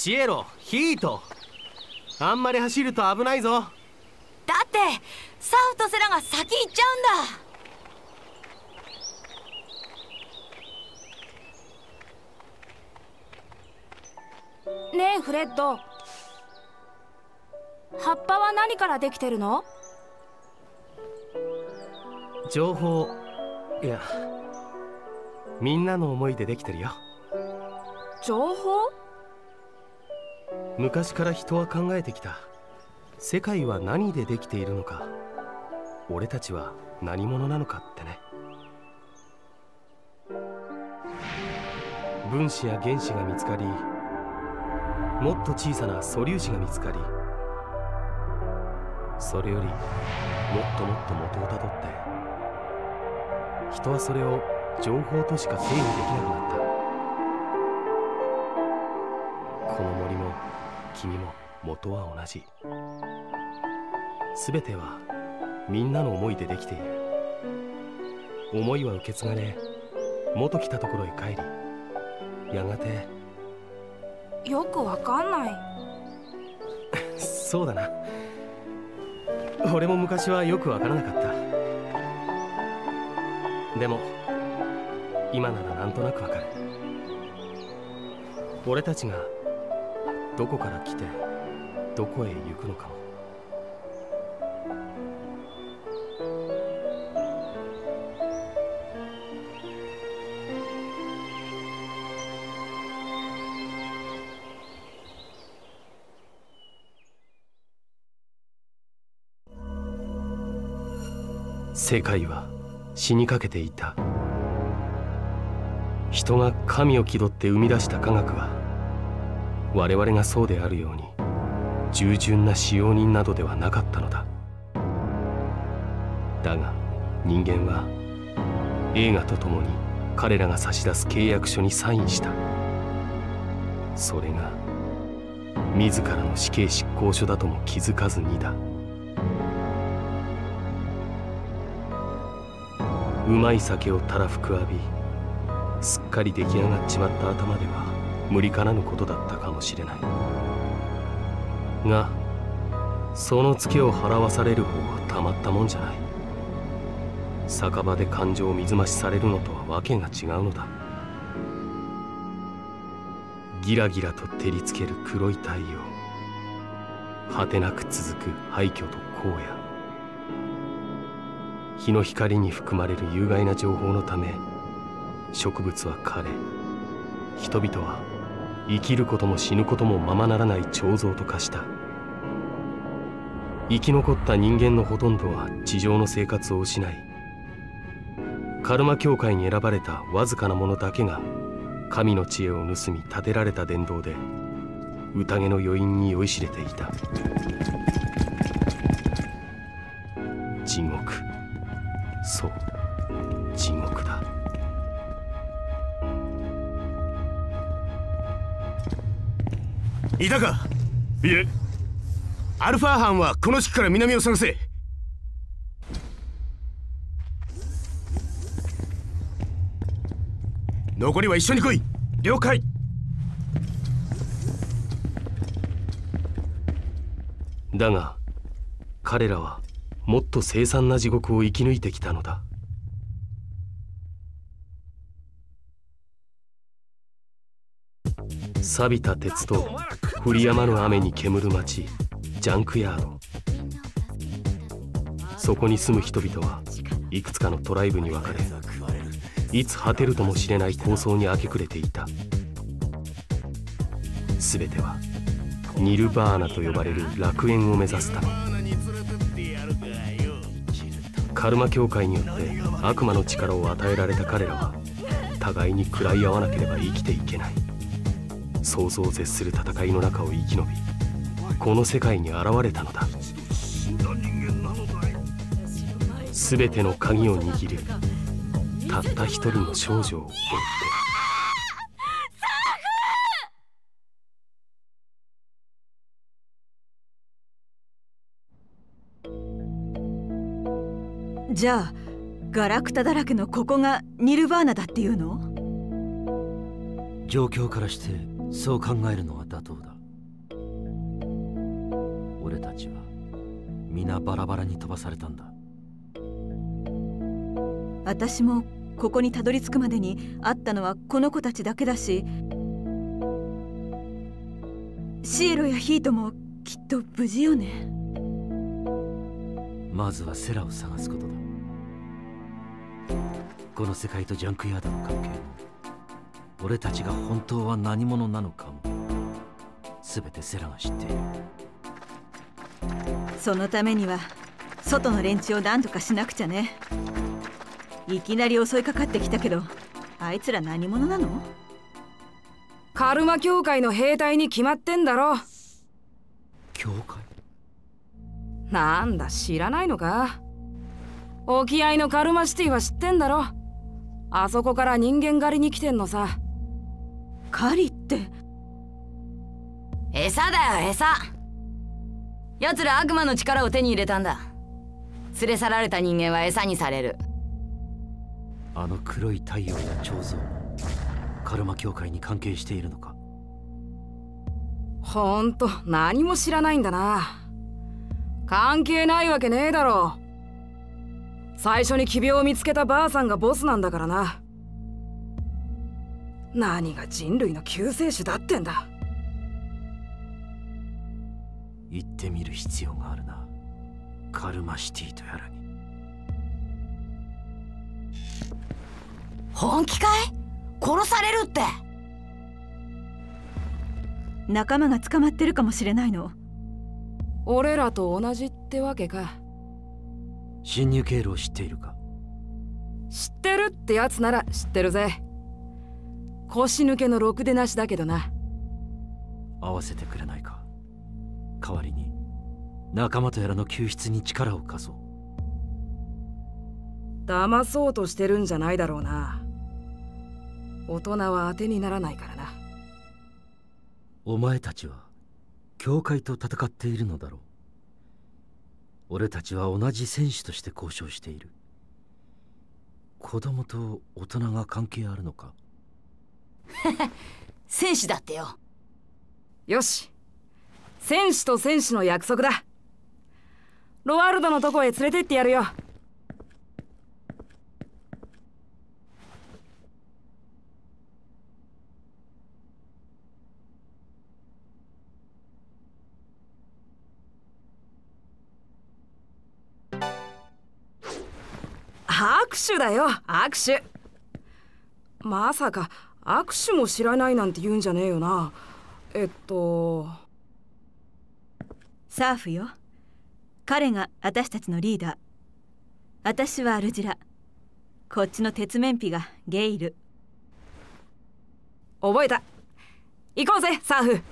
シエロ、ヒート。あんまり走ると危ないぞ。 だってサウとセラが先行っちゃうんだ。ねえフレッド、葉っぱは何からできてるの？ 情報、いや、みんなの思いでできてるよ。 情報？ 昔から人は考えてきた。世界は何でできているのか、俺たちは何者なのかってね。分子や原子が見つかり、もっと小さな素粒子が見つかり、それよりもっともっと元をたどって、人はそれを情報としか定義できなくなった。この森も君も元は同じ。全てはみんなの思いでできている。思いは受け継がれ、元来たところへ帰り、やがて。 よくわかんない。 そうだな。俺も昔はよくわからなかった。でも今ならなんとなくわかる。俺たちがどこから来てどこへ行くのかも。世界は死にかけていた。人が神を気取って生み出した科学は、我々がそうであるように従順な使用人などではなかったのだ。だが人間は映画とともに彼らが差し出す契約書にサインした。それが自らの死刑執行書だとも気づかずにだ。うまい酒をたらふく浴び、すっかり出来上がっちまった頭では無理からぬことだったかもしれないが、そのツケを払わされる方はたまったもんじゃない。酒場で感情を水増しされるのとはわけが違うのだ。ギラギラと照りつける黒い太陽、果てなく続く廃墟と荒野。日の光に含まれる有害な情報のため、植物は枯れ、人々は生きることも死ぬこともままならない彫像と化した。生き残った人間のほとんどは地上の生活を失い、カルマ教会に選ばれたわずかな者だけが神の知恵を盗み建てられた殿堂で宴の余韻に酔いしれていた。地獄、そう、地獄だ。 いたか？いえ。アルファ班はこの地区から南を探せ。残りは一緒に来い。了解。 だが彼らはもっと凄惨な地獄を生き抜いてきたのだ。錆びた鉄と降り止まぬ雨に煙る町、ジャンクヤード。そこに住む人々はいくつかのトライブに分かれ、いつ果てるともしれない構想に明け暮れていた。全てはニルバーナと呼ばれる楽園を目指すため。カルマ教会によって悪魔の力を与えられた彼らは互いに食らい合わなければ生きていけない。想像を絶する戦いの中を生き延び、この世界に現れたのだ。全ての鍵を握るたった一人の少女を追って。 じゃあガラクタだらけのここがニルバーナだっていうの？ 状況からしてそう考えるのは妥当だ。 たちは皆バラバラに飛ばされたんだ。 私もここにたどり着くまでに会ったのはこの子たちだけだし、シエロやヒートもきっと無事よね。 まずはセラを探すことだ。この世界とジャンクヤードの関係も、俺たちが本当は何者なのかも、全てセラが知っている。 そのためには外の連中を何とかしなくちゃね。いきなり襲いかかってきたけど、あいつら何者なの？ カルマ教会の兵隊に決まってんだろ。 教会？ なんだ、知らないのか？沖合のカルマシティは知ってんだろ。あそこから人間狩りに来てんのさ。 狩りって餌だよ、餌。奴ら悪魔の力を手に入れたんだ。連れ去られた人間は餌にされる。 あの黒い太陽や彫像もカルマ教会に関係しているのか？ ほんと何も知らないんだな。関係ないわけねえだろ。最初に奇病を見つけたばあさんがボスなんだからな。何が人類の救世主だってんだ。 行ってみる必要があるな、カルマシティとやらに。 本気かい？殺されるって。 仲間が捕まってるかもしれないの。 俺らと同じってわけか。 侵入経路を知っているか？ 知ってるってやつなら知ってるぜ。腰抜けのろくでなしだけどな。 合わせてくれないか？代わりに仲間とやらの救出に力を貸そう。 騙そうとしてるんじゃないだろうな。大人は当てにならないからな。 お前たちは教会と戦っているのだろう。俺たちは同じ戦士として交渉している。子供と大人が関係あるのか？ 戦士だってよ。 よし、戦士と戦士の約束だ。ロワルドのとこへ連れてってやるよ。握手だよ、握手。まさか握手も知らないなんて言うんじゃねえよな。 サーフよ。彼が私たちのリーダー。私はアルジラ。こっちの鉄面皮がゲイル。 覚えた。行こうぜ、サーフ。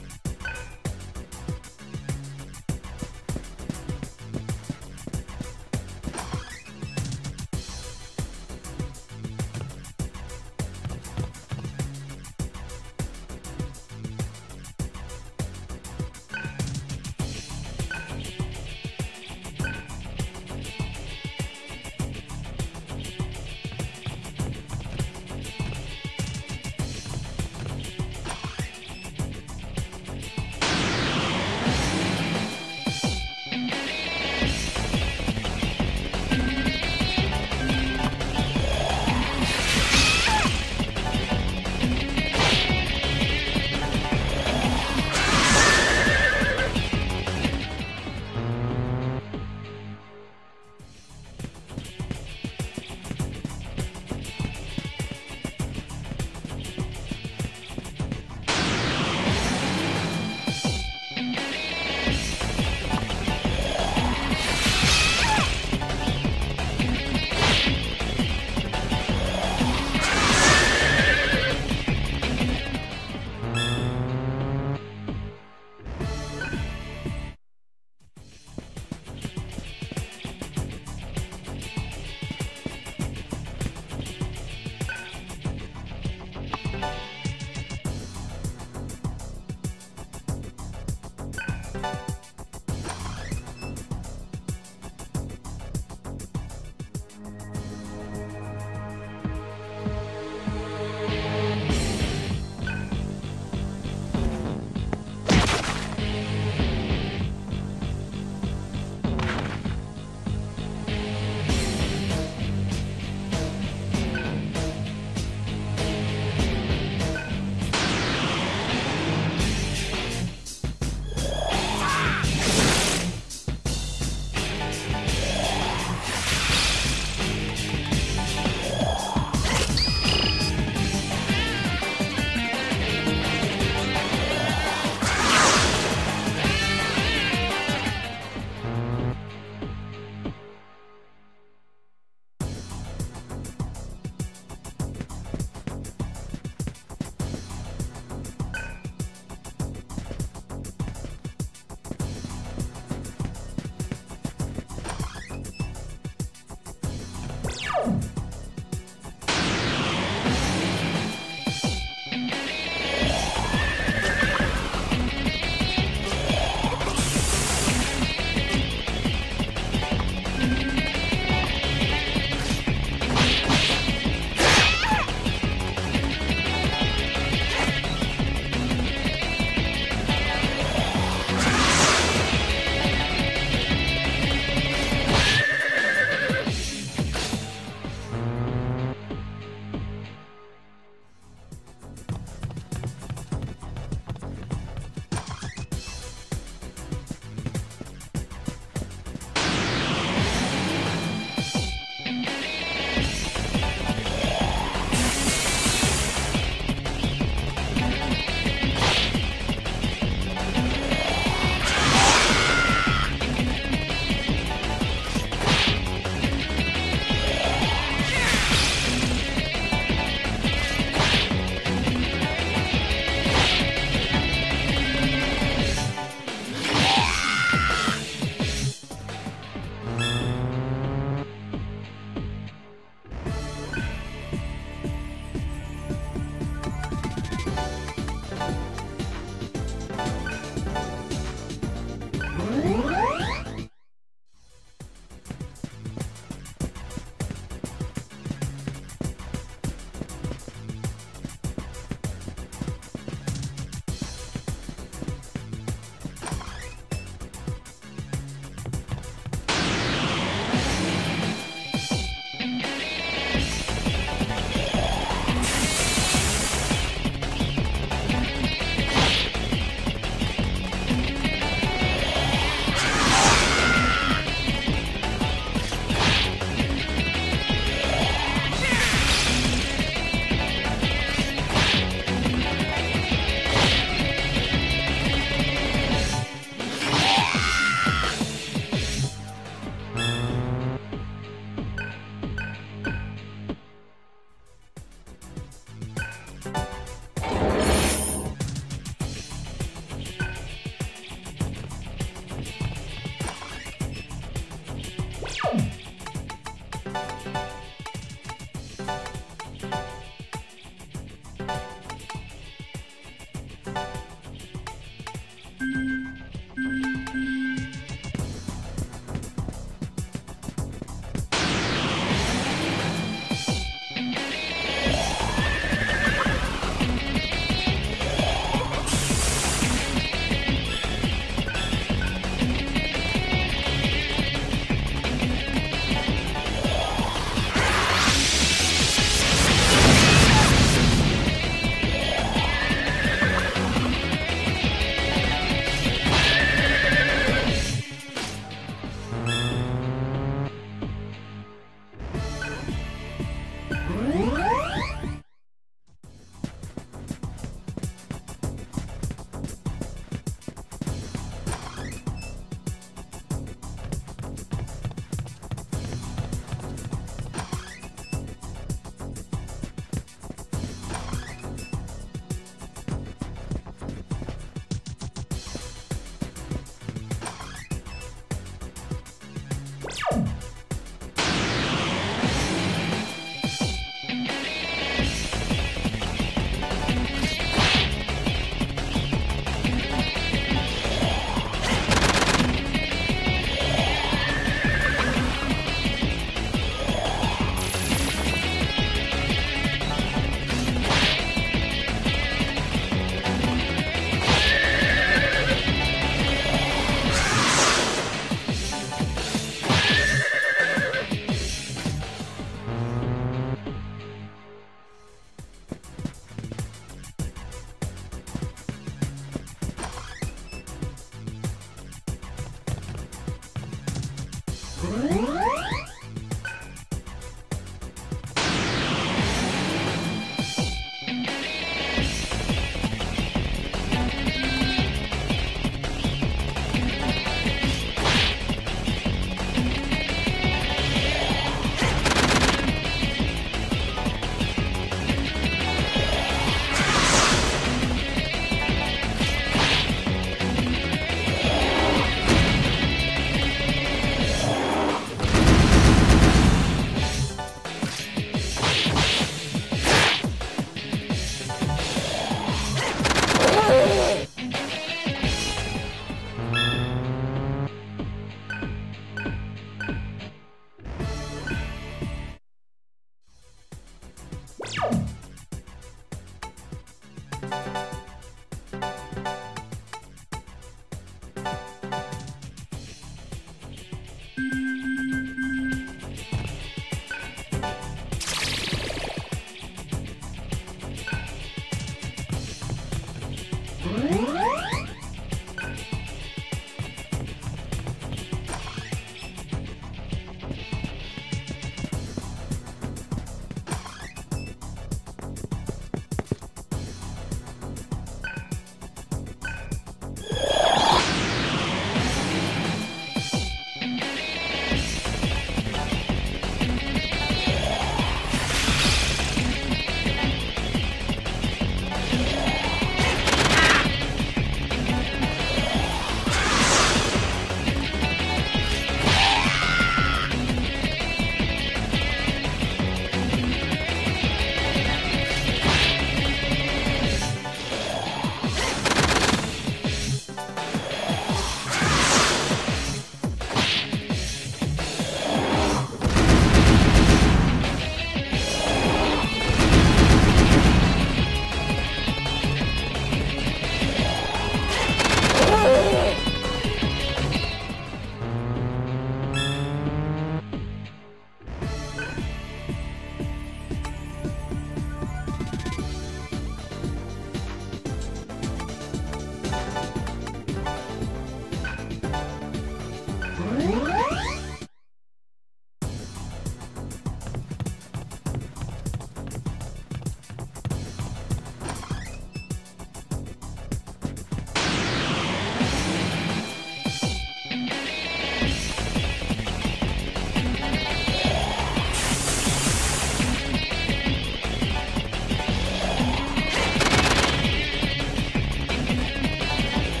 こ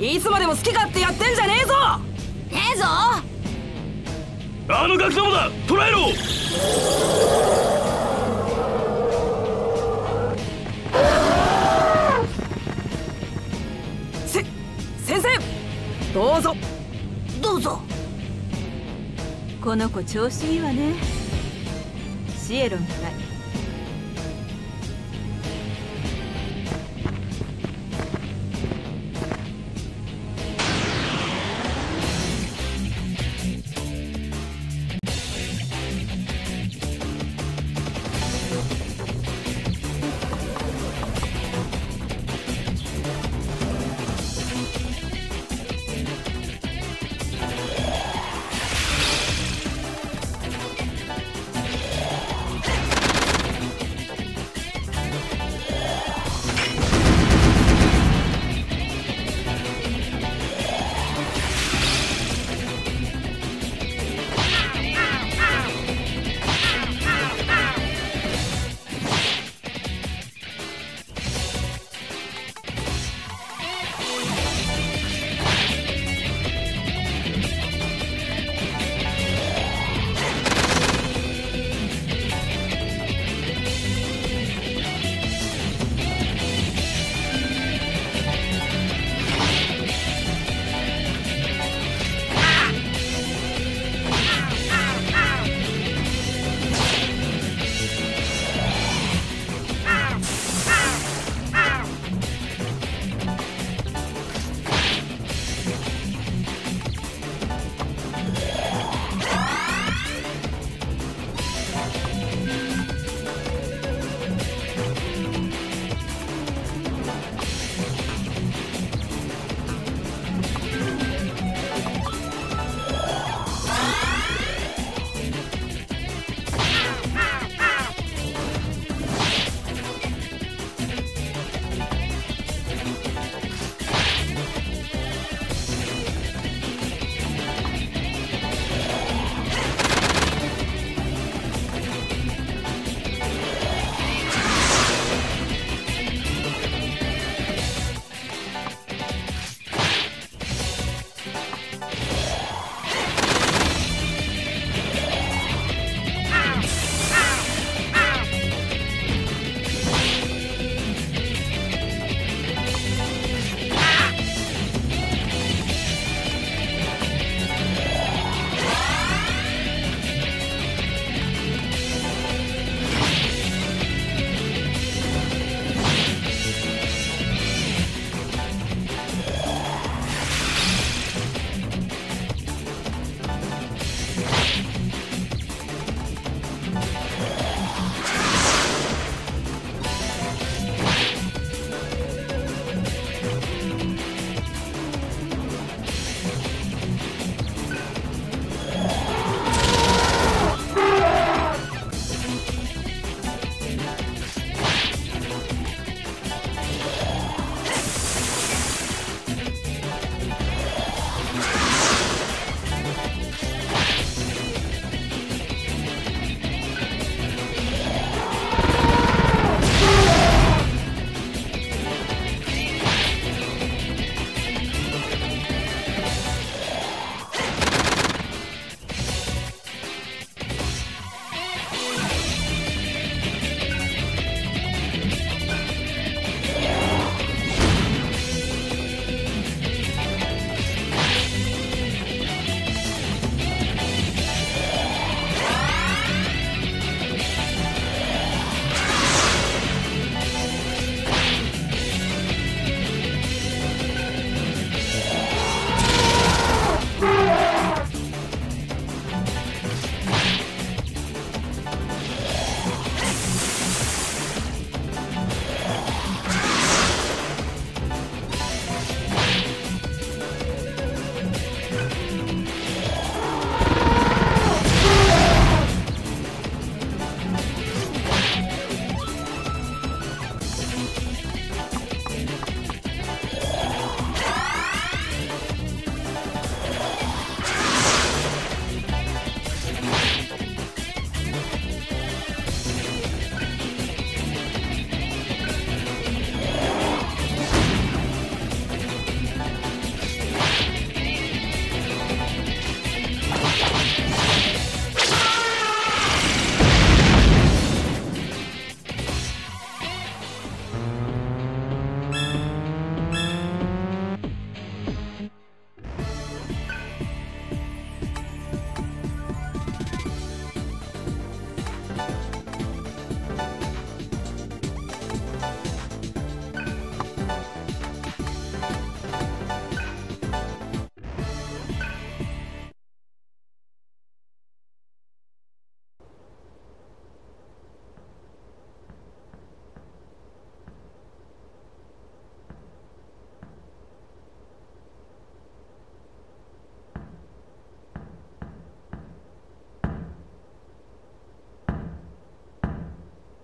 いつまでも好き勝手やってんじゃねえぞ。 ねえぞ。 あのガキどもだ、捕らえろ。 先生、どうぞ。 どうぞ。 この子調子いいわね。シエロンかい。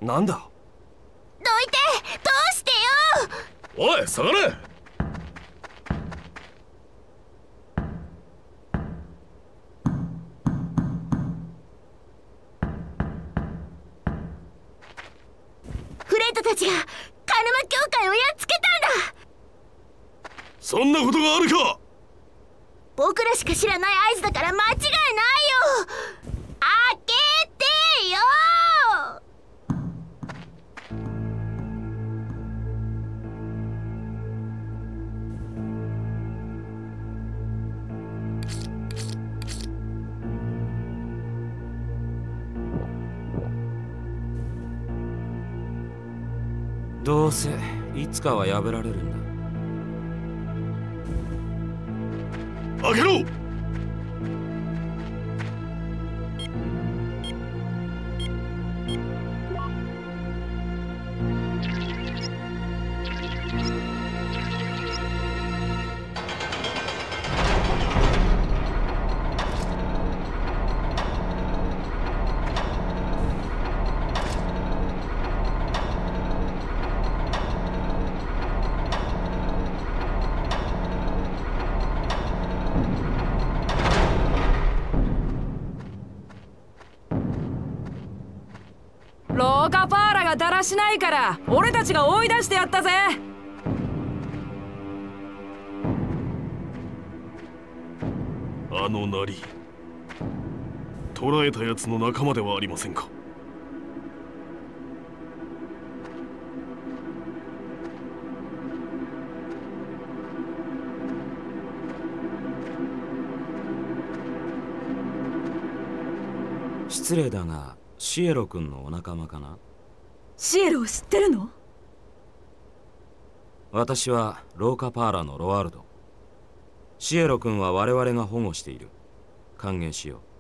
なんだ。 どいて、どうしてよ。 おい下がれ。 フレッドたちがカルマ教会をやっつけたんだ。 そんなことがあるか。 僕らしか知らない合図だから間違いないよ。開けてよ。 どうせいつかは破られるんだ。 開けろ。 ローカパーラがだらしないから俺たちが追い出してやったぜ。 あのなり捕らえたやつの仲間ではありませんか。 失礼だがシエロ君のお仲間かな。 シエロを知ってるの？ 私はローカパーラのロワルド。シエロ君は我々が保護している。歓迎しよう。